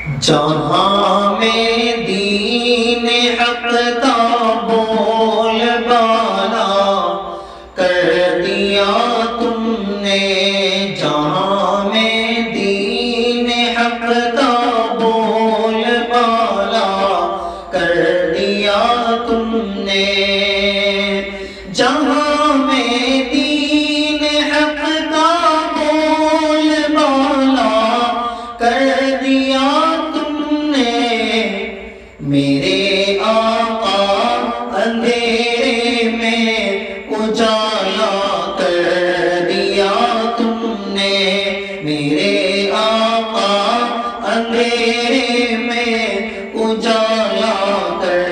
جہاں میں دین حق کا بول بالا کر دیا تم نے، جہاں میں دین حق کا بول بالا کر دیا تم نے، جہاں میں دین حق کا بول بالا کر دیا میرے آقا اندھیرے میں اجالا کر دیا تم نے، میرے آقا اندھیرے میں اجالا کر